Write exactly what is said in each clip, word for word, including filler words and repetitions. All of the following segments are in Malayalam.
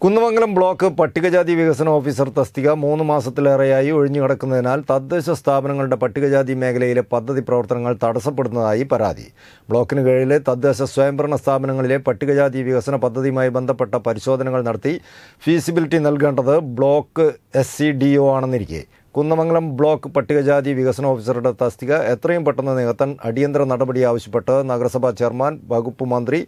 കുന്നമംഗലം ബ്ലോക്ക് പട്ടികജാതി വികസന ഓഫീസർ തസ്തിക മൂന്ന് മാസത്തിലേറെയായി ഒഴിഞ്ഞുകിടക്കുന്നതിനാൽ തദ്ദേശ സ്ഥാപനങ്ങളുടെ പട്ടികജാതി മേഖലയിലെ പദ്ധതി പ്രവർത്തനങ്ങൾ തടസ്സപ്പെടുന്നതായി പരാതി. ബ്ലോക്കിന് കീഴിലെ തദ്ദേശ സ്വയംഭരണ സ്ഥാപനങ്ങളിലെ പട്ടികജാതി വികസന പദ്ധതിയുമായി ബന്ധപ്പെട്ട പരിശോധനകൾ നടത്തി ഫീസിബിലിറ്റി നൽകേണ്ടത് block S C D O ആണെന്നിരിക്കെ കുന്നമംഗലം ബ്ലോക്ക് പട്ടികജാതി വികസന ഓഫീസറുടെ തസ്തിക എത്രയും പെട്ടെന്ന് നികത്താൻ അടിയന്തര നടപടി ആവശ്യപ്പെട്ട് നഗരസഭാ ചെയർമാൻ വകുപ്പ് മന്ത്രി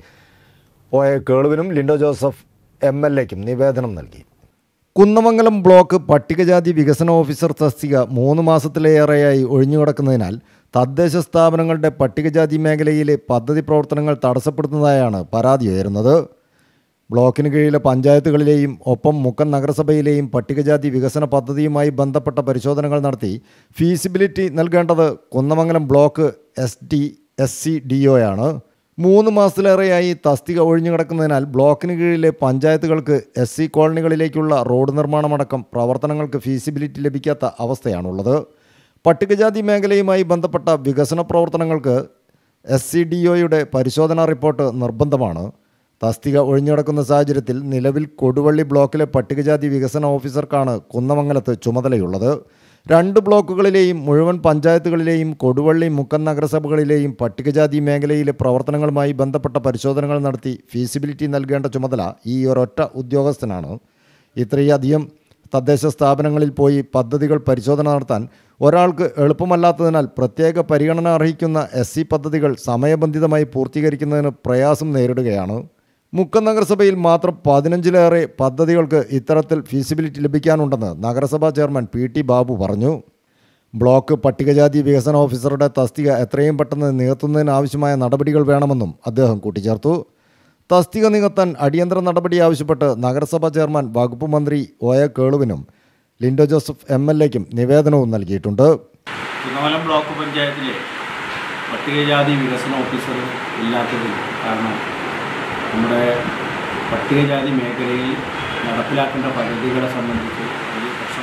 ഒ എ കേളുവിനും ലിൻഡോ ജോസഫ് എം എൽ എക്കും നിവേദനം നൽകി. കുന്നമംഗലം ബ്ലോക്ക് പട്ടികജാതി വികസന ഓഫീസർ തസ്തിക മൂന്ന് മാസത്തിലേറെയായി ഒഴിഞ്ഞുകിടക്കുന്നതിനാൽ തദ്ദേശ സ്ഥാപനങ്ങളുടെ പട്ടികജാതി മേഖലയിലെ പദ്ധതി പ്രവർത്തനങ്ങൾ തടസ്സപ്പെടുന്നതായാണ് പരാതി ഉയരുന്നത്. ബ്ലോക്കിന് കീഴിലെ പഞ്ചായത്തുകളിലെയും ഒപ്പം മുക്കം നഗരസഭയിലെയും പട്ടികജാതി വികസന പദ്ധതിയുമായി ബന്ധപ്പെട്ട പരിശോധനകൾ നടത്തി ഫീസിബിലിറ്റി നൽകേണ്ടത് Kunnamangalam block S T S C D O ആണ്. മൂന്ന് മാസത്തിലേറെയായി തസ്തിക ഒഴിഞ്ഞുകിടക്കുന്നതിനാൽ ബ്ലോക്കിന് കീഴിലെ പഞ്ചായത്തുകൾക്ക് എസ് സി കോളനികളിലേക്കുള്ള റോഡ് നിർമ്മാണമടക്കം പ്രവർത്തനങ്ങൾക്ക് ഫീസിബിലിറ്റി ലഭിക്കാത്ത അവസ്ഥയാണുള്ളത്. പട്ടികജാതി മേഖലയുമായി ബന്ധപ്പെട്ട വികസന പ്രവർത്തനങ്ങൾക്ക് എസ് സി ഡി ഒയുടെ പരിശോധനാ റിപ്പോർട്ട് നിർബന്ധമാണ്. തസ്തിക ഒഴിഞ്ഞുകിടക്കുന്ന സാഹചര്യത്തിൽ നിലവിൽ കൊടുവള്ളി ബ്ലോക്കിലെ പട്ടികജാതി വികസന ഓഫീസർക്കാണ് കുന്നമംഗലത്ത് ചുമതലയുള്ളത്. രണ്ട് ബ്ലോക്കുകളിലെയും മുഴുവൻ പഞ്ചായത്തുകളിലെയും കൊടുവള്ളി മുക്കം നഗരസഭകളിലെയും പട്ടികജാതി മേഖലയിലെ പ്രവർത്തനങ്ങളുമായി ബന്ധപ്പെട്ട പരിശോധനകൾ നടത്തി ഫീസിബിലിറ്റി നൽകേണ്ട ചുമതല ഈ ഒരൊറ്റ ഉദ്യോഗസ്ഥനാണ്. ഇത്രയധികം തദ്ദേശ സ്ഥാപനങ്ങളിൽ പോയി പദ്ധതികൾ പരിശോധന നടത്താൻ ഒരാൾക്ക് എളുപ്പമല്ലാത്തതിനാൽ പ്രത്യേക പരിഗണന അർഹിക്കുന്ന എസ് സി പദ്ധതികൾ സമയബന്ധിതമായി പൂർത്തീകരിക്കുന്നതിന് പ്രയാസം നേരിടുകയാണ്. മുക്കം നഗരസഭയിൽ മാത്രം പതിനഞ്ചിലേറെ പദ്ധതികൾക്ക് ഇത്തരത്തിൽ ഫീസിബിലിറ്റി ലഭിക്കാനുണ്ടെന്ന് നഗരസഭാ ചെയർമാൻ പി ടി ബാബു പറഞ്ഞു. ബ്ലോക്ക് പട്ടികജാതി വികസന ഓഫീസറുടെ തസ്തിക എത്രയും പെട്ടെന്ന് നികത്തുന്നതിനാവശ്യമായ നടപടികൾ വേണമെന്നും അദ്ദേഹം കൂട്ടിച്ചേർത്തു. തസ്തിക നികത്താൻ അടിയന്തര നടപടി ആവശ്യപ്പെട്ട് നഗരസഭാ ചെയർമാൻ വകുപ്പ് മന്ത്രി ഒ എ കേളുവിനും ലിൻഡോ ജോസഫ് എം എൽ എക്കും നിവേദനവും നൽകിയിട്ടുണ്ട്. കുന്നമംഗലം ബ്ലോക്ക് പഞ്ചായത്തിലെ പട്ടികജാതി വികസന ഓഫീസർ ഇല്ലാത്തതിൽ കാരണം നമ്മുടെ പട്ടികജാതി മേഖലയിൽ നടപ്പിലാക്കേണ്ട പദ്ധതികളെ സംബന്ധിച്ച് വലിയ പ്രശ്നം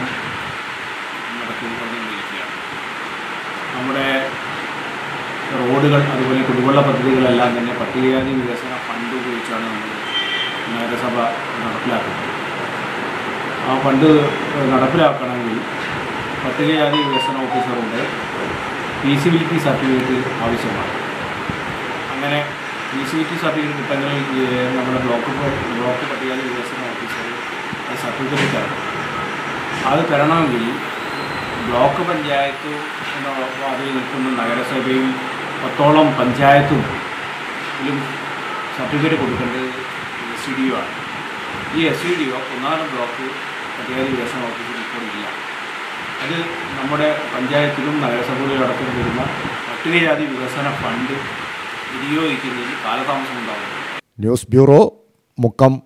നടത്തിക്കൊണ്ടിരിക്കുകയാണ്. നമ്മുടെ റോഡുകൾ അതുപോലെ കുടിവെള്ള പദ്ധതികളെല്ലാം തന്നെ പട്ടികജാതി വികസന ഫണ്ട് ഉപയോഗിച്ചാണ് നമ്മൾ നഗരസഭ നടപ്പിലാക്കുന്നത്. ആ ഫണ്ട് നടപ്പിലാക്കണമെങ്കിൽ പട്ടികജാതി വികസന ഓഫീസറുടെ ഫീസിബിലിറ്റി സർട്ടിഫിക്കറ്റ് ആവശ്യമാണ്. അങ്ങനെ ഫീസിബിലിറ്റി സർട്ടിഫിക്കറ്റ് കിട്ടണമെങ്കിൽ നമ്മുടെ ബ്ലോക്ക് ബ്ലോക്ക് പട്ടികജാതി വികസന ഓഫീസർ സർട്ടിഫിക്കറ്റ് തരണം. അത് തരണമെങ്കിൽ ബ്ലോക്ക് പഞ്ചായത്ത് എന്ന അതിൽ നിൽക്കുന്ന നഗരസഭയും പത്തോളം പഞ്ചായത്തും ഇതിലും സർട്ടിഫിക്കറ്റ് കൊടുക്കേണ്ടത് എസ് സി ഡി ഒ ആണ്. ഈ S C D O Kunnamangalam block പട്ടികജാതി വികസന ഓഫീസർ ഇപ്പോൾ ഇല്ല. അത് നമ്മുടെ പഞ്ചായത്തിലും നഗരസഭകളിലും അടക്കം വരുന്ന പട്ടികജാതി വികസന ഫണ്ട് വിനിയോഗിക്കുന്നതിൽ കാലതാമസം ഉണ്ടാകുന്നു. News bureau, Mukkam.